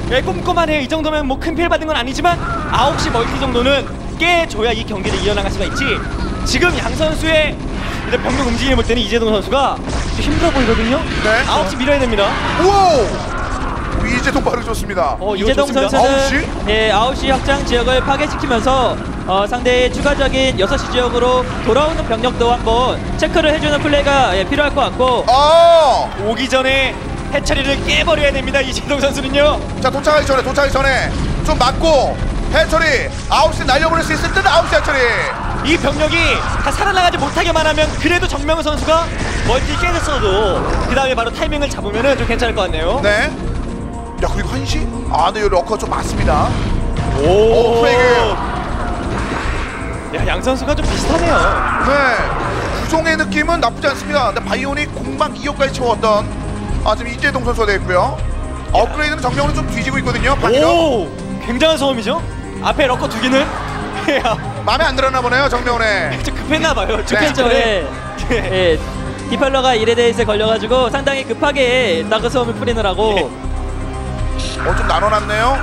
예, 꼼꼼하네요. 이 정도면 뭐 큰 피해 받은 건 아니지만 아홉 시 멀티 정도는 깨줘야 이 경기를 이어나갈 수가 있지. 지금 양 선수의 이제 병력 움직임을 볼 때는 이재동 선수가 좀 힘들어 보이거든요. 네. 아홉 시 밀어야 됩니다. 우와! 이재동 빠르 좋습니다. 어, 이거 이재동 좋습니다. 선수는 아홉 시? 예, 아홉 시 확장 지역을 파괴시키면서 어, 상대의 추가적인 여섯 시 지역으로 돌아오는 병력도 한번 체크를 해주는 플레이가 예, 필요할 것 같고 아! 오기 전에 해처리를 깨버려야 됩니다. 이재동 선수는요. 자, 도착하기 전에, 도착하기 전에 좀 맞고 해처리 아홉 시 날려보낼 수 있을 듯 아홉 시 해처리. 이 병력이 다 살아나가지 못하게만 하면 그래도 정명훈 선수가 멀티 깨졌어도 그 다음에 바로 타이밍을 잡으면 좀 괜찮을 것 같네요. 네. 야, 그리고 한시? 아, 네, 러커 좀 맞습니다. 오, 오, 플레이그. 야, 양 선수가 좀 비슷하네요. 네. 구종의 느낌은 나쁘지 않습니다. 근데 바이오닉 공방 이 호까지 채웠던 아, 지금 이재동 선수가 되겠고요. 업그레이드는 정명훈은 좀 뒤지고 있거든요. 반이요. 오, 굉장한 소음이죠. 앞에 러커 두 개는 마음에 안 들었나 보네요, 정명훈에. 좀 급했나봐요. 그렇죠. 예. 예. 디팔러가 이레데이스에 걸려가지고 상당히 급하게 다크 소음을 뿌리느라고 예. 어, 좀 나눠놨네요.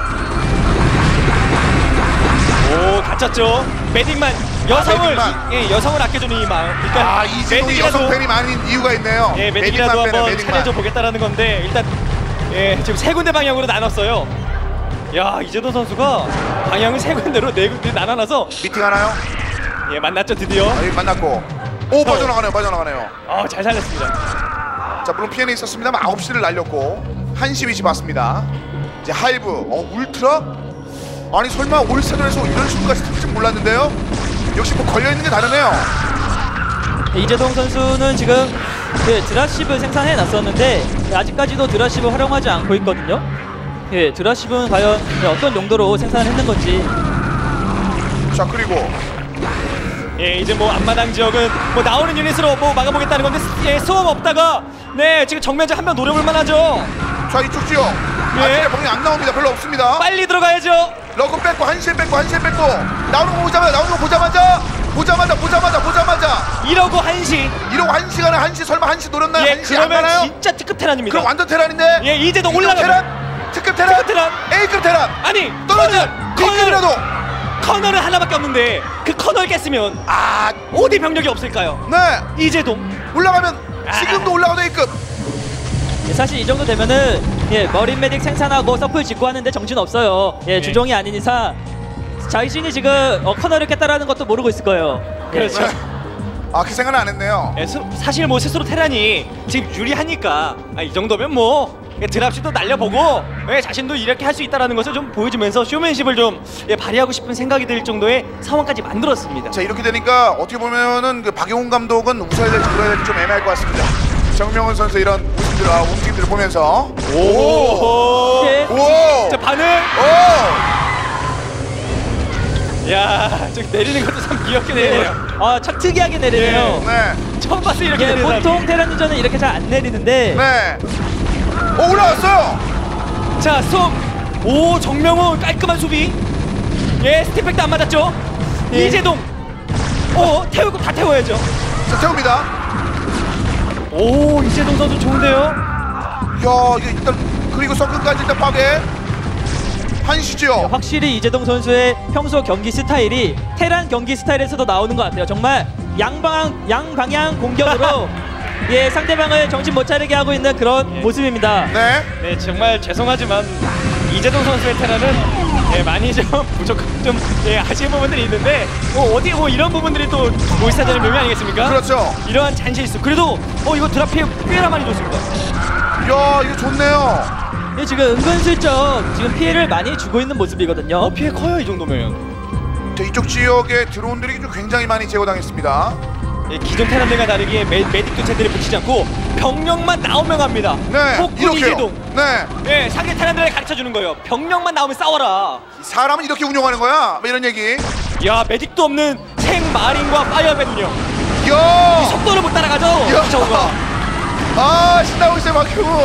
오, 갇혔죠. 매딩만 여성을 아, 매딩만. 예, 여성을 아껴주는 이 마음. 그러니까 아, 이재동이 여성 팬이 많은 이유가 있네요. 예, 매딩이라도 매딩만 빼네요, 한번 매딩만. 차려줘 보겠다는 건데 일단 예, 지금 세 군데 방향으로 나눴어요. 야, 이재동 선수가 방향을 세 군데로 네 군데 나눠놔서 미팅 하나요? 예, 만났죠 드디어. 아, 여기 만났고. 오, 빠져나가네요, 빠져나가네요. 어, 잘 살렸습니다. 자, 물론 피해는 있었습니다만 아홉 시를 날렸고 한 시 위치 봤습니다. 이제 하이브, 어, 울트라? 아니 설마 올스타전에서 이런 식으로까지 틀릴 줄 몰랐는데요? 역시 뭐 걸려있는 게 다르네요. 이재동 선수는 지금 예, 드라십을 생산해 놨었는데 예, 아직까지도 드라십을 활용하지 않고 있거든요. 예, 드라십은 과연 예, 어떤 용도로 생산했는 건지. 자, 그리고 예, 이제 뭐 앞마당 지역은 뭐 나오는 유닛으로 뭐 막아보겠다는 건데 예, 소음 없다가 네, 지금 정면전 한 명 노려볼 만하죠. 자, 이쪽 지역 예. 아직까지 병이 안 나옵니다. 별로 없습니다. 빨리 들어가야죠. 러그 뺏고 한시에 뺏고 한시에 뺏고 나오는 거 보자마자 나오는 거 보자마자 보자마자 보자마자 보자마자 이러고 한시. 이러고 한 시간에 한시 설마 한시 노렸나요? 예, 한시 안 그러면 가나요? 진짜 특급 테란입니다. 그럼 완전 테란인데. 예, 이제도 이거 올라가. 테란? 특급 테란? 특급 테란. A급 테란. 아니, 떨어져. B급이라도. 커널은 하나밖에 없는데 그 커널 깼으면 아, 어디 병력이 없을까요? 네. 이재동. 올라가면 아. 지금도 올라가도 A급. 예, 사실 이 정도 되면은 예, 머린 메딕 생산하고 서플 짓고 하는데 정신 없어요. 예, 네. 주종이 아닌 이상 자신이 지금 어, 커널을 깼다라는 것도 모르고 있을 거예요. 예. 그렇죠. 아, 그 생각은 안 했네요. 예, 스- 사실 뭐 스스로 테란이 지금 유리하니까 아, 이 정도면 뭐 예, 드랍슛도 날려보고 예, 자신도 이렇게 할 수 있다는 것을 좀 보여주면서 쇼맨십을 좀 예, 발휘하고 싶은 생각이 들 정도의 상황까지 만들었습니다. 자, 이렇게 되니까 어떻게 보면은 그 박용훈 감독은 웃어야 될지 울어야 될지 좀 애매할 것 같습니다. 정명훈 선수 이런 웃음들, 아, 움직임들을 보면서 오. 예. 오! 자, 반응. 오! 야, 저기 내리는 것도 참 귀엽게 내리네요. 아, 참 특이하게 내리네요. 네. 처음 봤어요 이렇게 예, 내리는 사람. 보통 테란유저는 이렇게 잘 안 내리는데 네. 오, 올라왔어요. 자, 수업. 오, 정명훈 깔끔한 수비. 예, 스티팩도 안 맞았죠. 예. 이재동. 오, 태우고 다 태워야죠. 자, 태웁니다. 오, 이재동 선수 좋은데요. 야, 이게 일단 그리고 서클까지 일단 파괴. 한시죠. 확실히 이재동 선수의 평소 경기 스타일이 테란 경기 스타일에서도 나오는 것 같아요. 정말 양방 양방향 공격으로 예, 상대방을 정신 못 차리게 하고 있는 그런 예. 모습입니다. 네. 네, 정말 죄송하지만 이재동 선수의 테라는 예, 많이 좀 부족, 좀 예, 아쉬운 부분들이 있는데 뭐 어디 뭐 이런 부분들이 또 올스타전의 묘미 아니겠습니까? 그렇죠. 이러한 잔실수. 그래도 어 이거 드랍 피해 꽤나 많이 줬습니다. 야, 이거 좋네요. 예, 지금 은근슬쩍 지금 피해를 많이 주고 있는 모습이거든요. 어, 피해 커요 이 정도면. 자, 이쪽 지역에 드론들이 좀 굉장히 많이 제거당했습니다. 예, 기존 테란들과 다르게 메, 메딕도 제대로 붙이지 않고 병력만 나오면 합니다. 네. 폭군 이렇게요. 이재동. 네. 예, 상대 테란들을 가르쳐 주는 거예요. 병력만 나오면 싸워라. 사람은 이렇게 운영하는 거야. 뭐 이런 얘기. 야, 메딕도 없는 생마린과 파이어맨 운영. 야. 속도를 못 따라가죠. 야. 저거가. 아, 신나고 있어요, 박효우.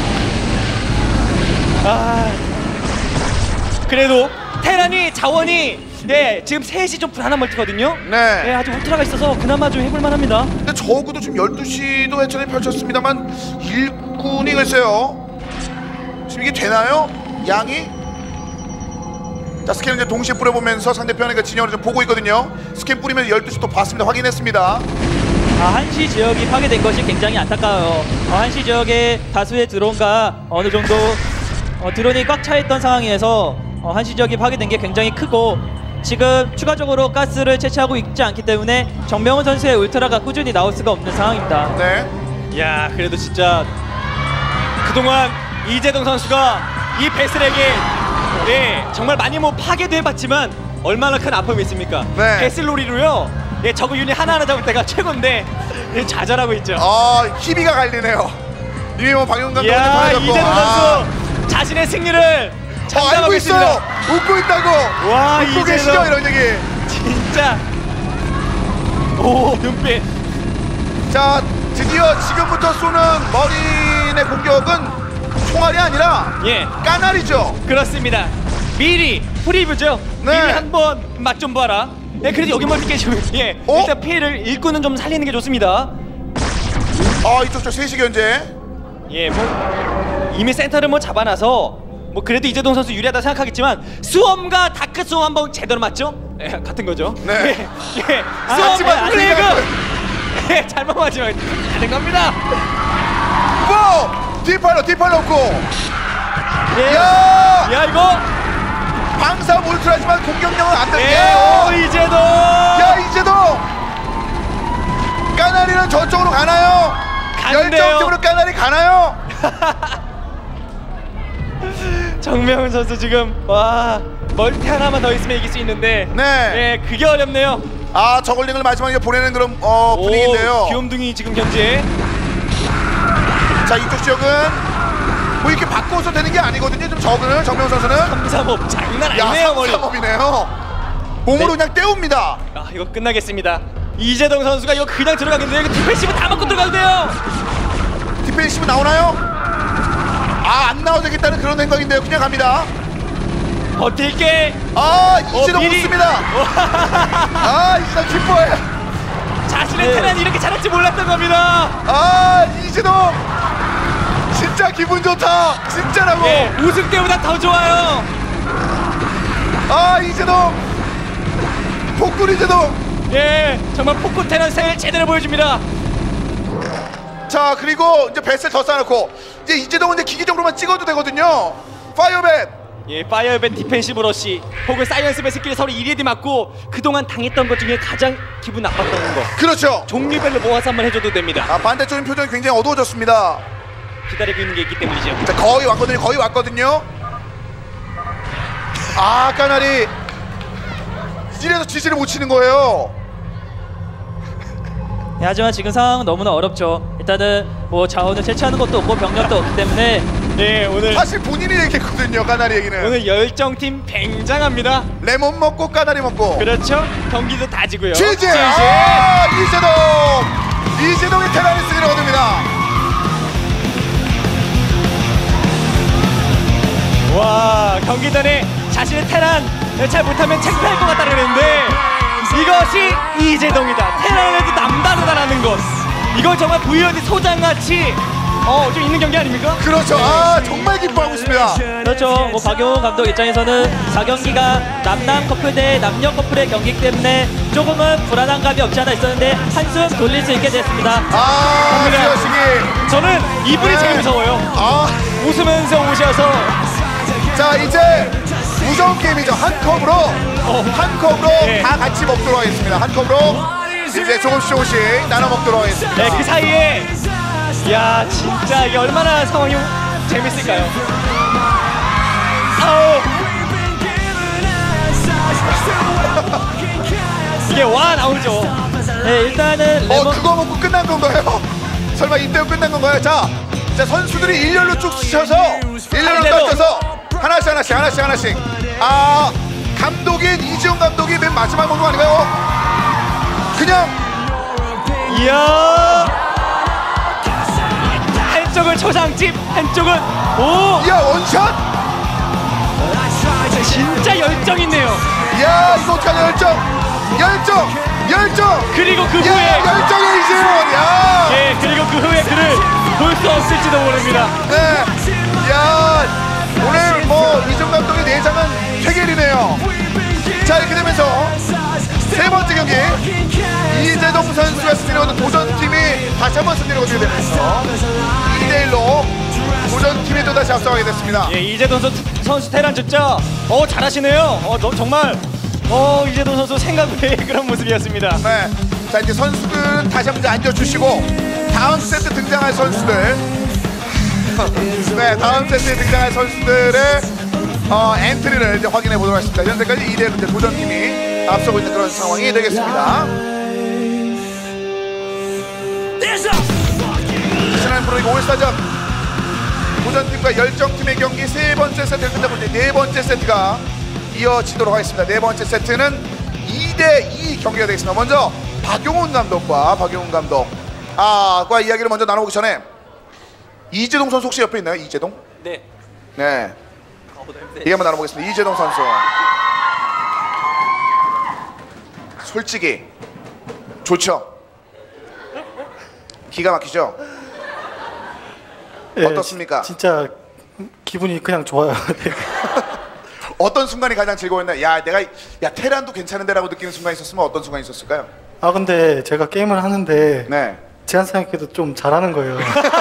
아. 그래도 테란이 자원이 네 지금 셋이 좀 불안한 멀티거든요. 네. 네, 아직 울트라가 있어서 그나마 좀 해볼 만합니다. 근데 적어도 지금 열두 시도 해처리 펼쳤습니다만 일꾼이 글쎄요. 지금 이게 되나요? 양이 자 스캔을 이제 동시에 뿌려보면서 상대편의 그 진영을 좀 보고 있거든요. 스캔 뿌리면서 열두 시 또 봤습니다. 확인했습니다. 아, 한시 지역이 파괴된 것이 굉장히 안타까워요. 어, 한시 지역에 다수의 드론과 어느 정도 어, 드론이 꽉 차있던 상황에서 어, 한시 지역이 파괴된 게 굉장히 크고 지금 추가적으로 가스를 채취하고 있지 않기 때문에 정명훈 선수의 울트라가 꾸준히 나올 수가 없는 상황입니다. 네. 야, 그래도 진짜 그동안 이재동 선수가 이 베슬에게 예, 정말 많이 뭐 파괴도 해봤지만 얼마나 큰 아픔이 있습니까? 네. 베슬놀이로요. 예, 저거 유닛 하나하나 잡을 때가 최고인데 예, 좌절하고 있죠. 아 희비가 갈리네요. 이미 뭐 박용 감독이 야, 편해졌고. 이재동 아. 선수 자신의 승리를 어, 장담하고 알고 있습니다. 있어요. 웃고 있다고. 와, 웃고 이재동. 계시죠 이런 얘기. 진짜 오 눈빛. 자 드디어 지금부터 쏘는 머린의 공격은 총알이 아니라 예, 까나리죠. 그렇습니다. 미리 프리뷰죠. 네. 미리 한번 맛 좀 봐라. 예, 그래도 여기만 깨지면 예, 어? 일단 피해를 일꾼은 좀 살리는 게 좋습니다. 아 이쪽 저 셋이 견제. 예, 뭐 이미 센터를 뭐 잡아놔서 뭐 그래도 이재동 선수 유리하다 생각하겠지만 수험과 다크 수험 한번 제대로 맞죠? 예, 같은 거죠. 네. 예, 예. 아, 수험과 하지만 플레이그 우리가 예, 잘못 맞으면 다른 겁니다. 뭐 뒷팔로 뒷팔로 없고. 예. 야 야 이거 방사 울트라지만 공격력은 안 되는 예, 게. 오 이재동. 야 이제도 까나리는 저쪽으로 가나요? 간대요. 열정적으로 까나리 가나요? 정명훈 선수 지금 와 멀티 하나만 더 있으면 이길 수 있는데 네. 예, 그게 어렵네요. 아 저글링을 마지막에 보내는 그런 어, 분위기인데요. 오, 귀염둥이 지금 현재 자 이쪽 지역은 뭐 이렇게 바꿔서 되는 게 아니거든요. 좀 적은 정명 선수는 삼삼업 장난 아니네요. 머리. 삼삼업이네요. 몸으로 네. 그냥 때웁니다. 아 이거 끝나겠습니다. 이재동 선수가 이거 그냥 들어가겠는데 이거 디펜시브 다 먹고 들어가도 돼요. 디펜시브 나오나요? 아 안 나와도 되겠다는 그런 생각인데요. 그냥 갑니다. 버틸게. 아 이제도 어, 미리. 웃습니다. 아 이제도 기뻐해요. 자신의 네. 테란이 이렇게 잘할 줄 몰랐던 겁니다. 아 이제도 진짜 기분 좋다. 진짜라고. 예, 우승 때보다 더 좋아요. 아 이제도 복군 이제도. 예, 정말 폭군 테란 세 제대로 보여줍니다. 자 그리고 이제 배스를 더 쌓아놓고 이제 이재동은 이제 기기적으로만 찍어도 되거든요. 파이어벳. 예, 파이어밴 디펜시브 러시 혹은 사이언스배 스킬을 서로 이리에디 맞고 그동안 당했던 것 중에 가장 기분 나빴던 거 그렇죠. 종류별로 모아서 한번 해줘도 됩니다. 아 반대쪽인 표정이 굉장히 어두워졌습니다. 기다리고 있는 게 있기 때문이죠. 자 거의 왔거든요. 거의 왔거든요. 아 까나리 이래서 지지를 못 치는 거예요. 네, 하지만 지금 상황은 너무나 어렵죠. 일단은 뭐 자원을 채취하는 것도 없고 병력도 없기 때문에 네, 오늘 사실 본인이 얘기했거든요. 까나리 얘기는. 오늘 열정팀 굉장합니다. 레몬 먹고 까나리 먹고. 그렇죠? 경기도 다 지고요. 지지. 아 이재동. 이재동이 테란의 승리를 얻습니다. 와, 경기 전에 자신의 테란 잘 못하면 창피할 것 같다 그랬는데 이것이 이재동이다. 테란에도 남다르다라는 것. 이건 정말 부유한 소장같이 어, 좀 있는 경기 아닙니까? 그렇죠. 아 정말 기뻐하고 있습니다. 그렇죠. 뭐 박용훈 감독 입장에서는 사 경기가 남남 커플 대 남녀 커플의 경기이기 때문에 조금은 불안한 감이 없지 않아 있었는데 한숨 돌릴 수 있게 됐습니다. 아 지어시기. 저는 이분이 네. 제일 무서워요. 아. 웃으면서 오셔서 자 이제 무서운 게임이죠. 한 컵으로 한 컵으로 네. 다 같이 먹도록 하겠습니다. 한 컵으로 이제 조금씩 조금씩 나눠 먹도록 하겠습니다. 네, 그 사이에 야 진짜 이게 얼마나 상황이 재밌을까요? 아우 이게 와 나오죠. 네, 일단은 어 레몬 그거 먹고 끝난 건가요? 설마 이때로 끝난 건가요? 자, 자 선수들이 일렬로 쭉 치셔서 일렬로 반대로. 떨쳐서 하나씩 하나씩 하나씩 하나씩. 아 감독인 이지훈 감독이 맨 마지막 먹는 거 아닌가요? 그냥 이야 한쪽은 초상집 한쪽은 오 야 원샷. 진짜 열정 있네요. 야 이거 어떡하냐 열정 열정 열정. 그리고 그 야 후에 열정의 이지훈. 야. 예 그리고 그 후에 그를 볼 수 없을지도 모릅니다. 네. 야 오늘 뭐 있죠. 자, 이렇게 되면서 세 번째 경기 이재동 선수가 승리를 거둔 도전팀이 다시 한번 승리를 거두게 되면서 이 대 일로 도전팀이 또 다시 앞서가게 됐습니다. 예, 이재동 선수, 선수 테란 진짜 어 잘하시네요. 어 너, 정말 어 이재동 선수 생각 외의 그런 모습이었습니다. 네. 자, 이제 선수들은 다시 한번 앉아주시고 다음 세트 등장할 선수들 네, 다음 세트에 등장할 선수들의 어, 엔트리를 이제 확인해 보도록 하겠습니다. 현재까지 이 대 일로 도전팀이 앞서고 있는 그런 상황이 되겠습니다. 지난 프로리그 올스타전 도전팀과 열정팀의 경기 세 번째 세트를 끝내고 이제 네 번째 세트가 이어지도록 하겠습니다. 네 번째 세트는 이 대 이 경기가 되겠습니다. 먼저 박용훈 감독과 박용훈 감독 아과 이야기를 먼저 나눠보기 전에 이재동 선수 혹시 옆에 있나요? 이재동? 네. 네. 얘기 한번 나눠보겠습니다. 이재동 선수. 솔직히 좋죠? 기가 막히죠? 예, 어떻습니까? 지- 진짜 기분이 그냥 좋아요. 네. 어떤 순간이 가장 즐거웠나요? 야, 내가 야 테란도 괜찮은데라고 느끼는 순간이 있었으면 어떤 순간이 있었을까요? 아 근데 제가 게임을 하는데 네. 제가 생각해도 좀 잘하는 거예요.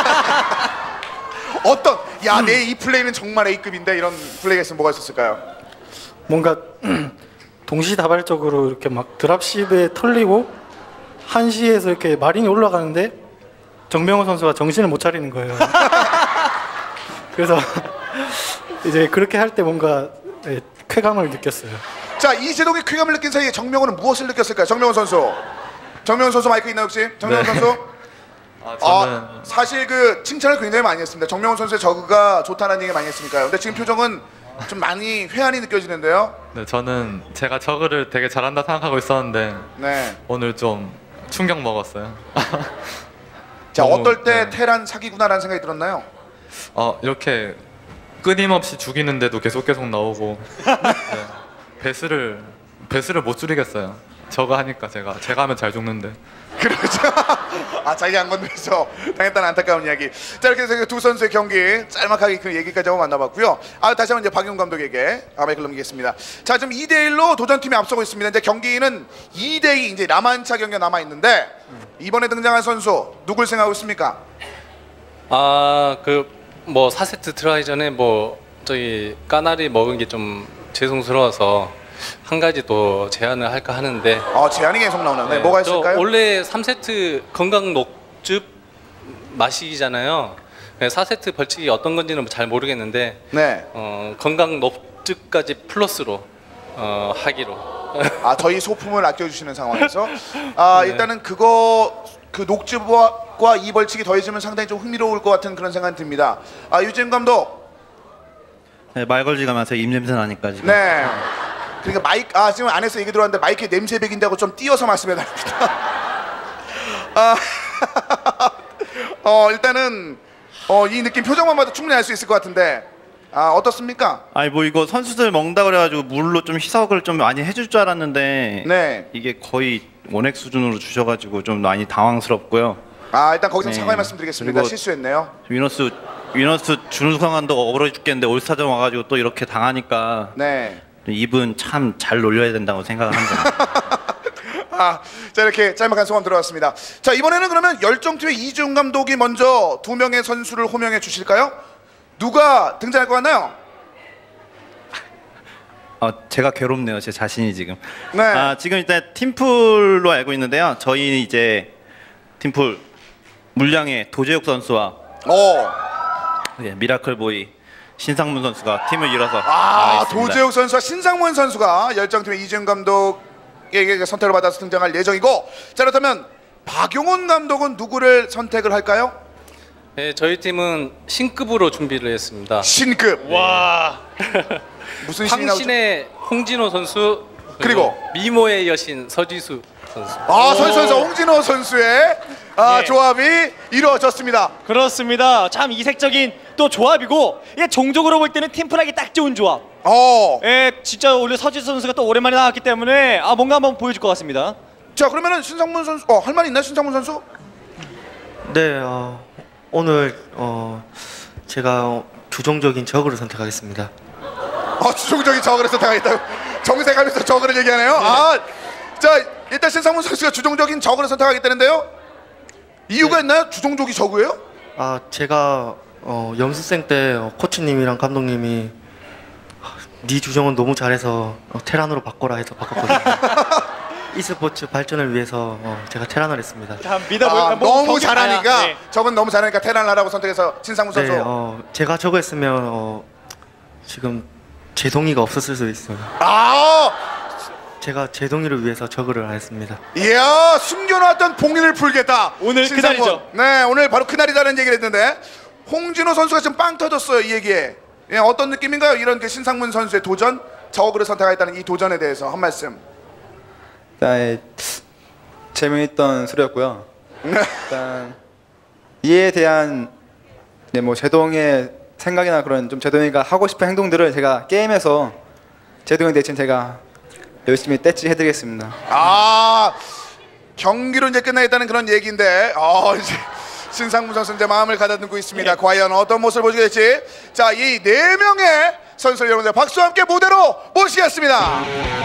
어떤 야 내 이 플레이는 정말 A급인데 이런 플레이가 있으면 뭐가 있었을까요? 뭔가 동시다발적으로 이렇게 막 드랍십에 털리고 한시에서 이렇게 마린이 올라가는데 정명호 선수가 정신을 못 차리는 거예요. 그래서 이제 그렇게 할 때 뭔가 예, 쾌감을 느꼈어요. 자, 이재동이 쾌감을 느낀 사이에 정명훈은 무엇을 느꼈을까요? 정명훈 선수. 정명훈 선수 마이크 있나요 혹시? 정명훈 네. 선수? 아, 저는 아, 사실 그 칭찬을 굉장히 많이 했습니다. 정명훈 선수의 저그가 좋다는 얘기 많이 했으니까요. 근데 지금 표정은 좀 많이 회한이 느껴지는데요. 네, 저는 제가 저그를 되게 잘한다 생각하고 있었는데 네. 오늘 좀 충격 먹었어요. 자, 너무, 어떨 때 네. 테란 사기구나라는 생각이 들었나요? 어, 이렇게 끊임없이 죽이는데도 계속 계속 나오고 네, 배스를 배스를 못 줄이겠어요. 저거 하니까 제가 제가 하면 잘 죽는데. 그렇죠. 아, 자기 안 건드려서 당했다는 안타까운 이야기. 자, 이렇게 해서 두 선수의 경기 짤막하게 그 얘기까지 한번 만나봤고요. 아, 다시 한번 이제 박용 감독에게 마이크를 넘기겠습니다. 자, 지금 이 대 일로 도전팀이 앞서고 있습니다. 이제 경기는 이 대 이 이제 남한차 경기가 남아 있는데 이번에 등장한 선수 누굴 생각하고 있습니까? 아, 그 뭐 사 세트 들어가기 전에 뭐 저희 까나리 먹은 게 좀 죄송스러워서 한 가지 또 제안을 할까 하는데. 어, 제안이 계속 나오는데 네, 뭐가 저 있을까요? 원래 삼 세트 건강 녹즙 마시기잖아요. 사 세트 벌칙이 어떤 건지는 잘 모르겠는데 네. 어, 건강 녹즙까지 플러스로 어, 하기로. 아, 저희 소품을 아껴주시는 상황에서 아, 네. 일단은 그거 그 녹즙과 이 벌칙이 더해지면 상당히 좀 흥미로울 것 같은 그런 생각이 듭니다. 아, 유진 감독. 네, 말 걸지가 마세요. 입냄새 나니까 지금. 네. 그러니까 마이크 아 지금 안에서 얘기 들어왔는데 마이크에 냄새 배긴다고 좀 띄어서 말씀해 달랍니다. 아, 어 일단은 어, 이 느낌 표정만 봐도 충분히 알 수 있을 것 같은데 아 어떻습니까? 아니 뭐 이거 선수들 먹는다 그래가지고 물로 좀 희석을 좀 많이 해줄 줄 알았는데 네. 이게 거의 원액 수준으로 주셔가지고 좀 많이 당황스럽고요. 아 일단 거기서 네. 사과의 말씀드리겠습니다. 그리고 실수했네요. 위너스 위너스 준우승환도 억울해 죽겠는데 올스타전 와가지고 또 이렇게 당하니까 네. 이분 참 잘 놀려야 된다고 생각을 합니다. 아, 자 이렇게 짤막한 소감 들어왔습니다. 자 이번에는 그러면 열정팀의 이재용 감독이 먼저 두 명의 선수를 호명해 주실까요? 누가 등장할 것 같나요? 어, 제가 괴롭네요. 제 자신이 지금. 네. 아, 지금 일단 팀풀로 알고 있는데요. 저희 이제 팀풀 물량의 도재욱 선수와 오. 예, 미라클 보이 신상문 선수가 팀을 이뤄서 아, 나와 있습니다. 도재욱 선수와 신상문 선수가 열정팀의 이재용 감독에게 선택을 받아서 등장할 예정이고, 자 그렇다면 박용훈 감독은 누구를 선택을 할까요? 네, 저희 팀은 신급으로 준비를 했습니다. 신급. 와. 무슨 신이 나오죠? 황신의 홍진호 선수 그리고 미모의 여신 서지수 선수. 아, 선수 선수 홍진호 선수의 아, 예. 조합이 이루어졌습니다. 그렇습니다. 참 이색적인 또 조합이고, 이게 종족으로 볼 때는 팀플하기 딱 좋은 조합. 어. 예, 진짜 원래 서지수 선수가 또 오랜만에 나왔기 때문에 아 뭔가 한번 보여줄 것 같습니다. 자 그러면은 신상문 선수, 어, 할 말 있나요, 신상문 선수? 네, 어, 오늘 어, 제가 어, 주종적인 적으로 선택하겠습니다. 어, 주종적인 저그를 선택하겠다고. 정색하면서 저그를 얘기하네요. 네. 아, 자 일단 신상문 선수가 주종적인 저그를 선택하겠다는데요. 이유가 있나요? 주종족이 저그예요? 아 제가 어, 연습생 때 어, 코치님이랑 감독님이 네 주정은 너무 잘해서 어, 테란으로 바꿔라 해서 바꿨거든요. e스포츠 발전을 위해서 어, 제가 테란을 했습니다. 다 믿어볼 아, 뭐, 너무 경기- 잘하니까 아, 네. 저건 너무 잘하니까 테란을 하라고 선택해서 신상문 선수. 네, 어, 제가 저거 했으면 어, 지금 제 동의가 없었을 수도 있어요. 아, 제가 제 동의를 위해서 저거를 했습니다. 이야 숨겨놨던 봉인을 풀겠다. 오늘 신상문. 그날이죠. 네, 오늘 바로 그날이라는 얘기를 했는데 홍진호 선수가 지금 빵 터졌어요 이 얘기에. 예, 어떤 느낌인가요? 이런 그 신상문 선수의 도전, 저그를 선택하겠다는 이 도전에 대해서 한 말씀. 일단 재미있던 소리였고요. 일단 이에 대한 네, 뭐 제동의 생각이나 그런 좀 제동이가 하고 싶은 행동들을 제가 게임에서 제동이 대신 제가 열심히 떼치 해드리겠습니다. 아, 경기로 이제 끝나겠다는 그런 얘기인데, 어, 이제 신상문 선수 이제 마음을 가다듬고 있습니다. 네. 과연 어떤 모습을 보여주게 될지. 자, 이 네 명의 선수 여러분들 박수와 함께 무대로 모시겠습니다.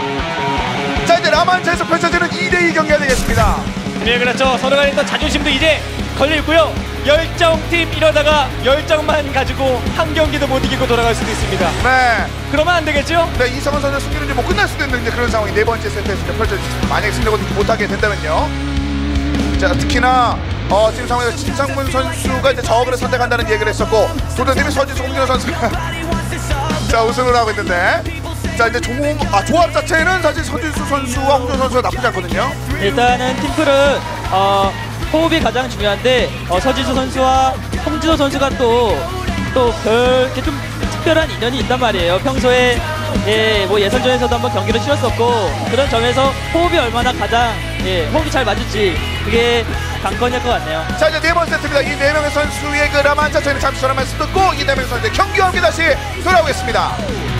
자, 이제 라만차에서 펼쳐지는 이 대 이 경기가 되겠습니다. 네, 그렇죠. 서로 간에 있던 자존심도 이제 걸려있고요. 열정팀 이러다가 열정만 가지고 한 경기도 못 이기고 돌아갈 수도 있습니다. 네. 그러면 안 되겠죠? 네, 이성원 선수의 승리는 이제 뭐 끝날 수도 있는 이제 그런 상황이 네 번째 세트에서 이제 펼쳐지겠습니다. 만약에 승리를 못하게 된다면요. 자, 특히나 어, 지금 상황에서 신상문 선수가 이제 저그를 선택한다는 얘기를 했었고 도전팀이 서지수 홍진호 선수가 자 우승을 하고 있는데 자 이제 종, 아, 조합 자체는 사실 서지수 선수와 홍진호 선수가 나쁘지 않거든요. 일단은 팀플은 어, 호흡이 가장 중요한데 어, 서지수 선수와 홍진호 선수가 또또별 이렇게 좀 특별한 인연이 있단 말이에요. 평소에 예, 뭐 예선전에서도 한번 경기를 치렀었고 그런 점에서 호흡이 얼마나 가장 예, 호흡이 잘 맞을지 그게 관건일 것 같네요. 자 이제 네 번째 세트입니다. 이 네 명의 선수의 그 라만차 저희는 잠시 전화 말씀 듣고 이 네 명의 선수의 경기와 함께 다시 돌아오겠습니다.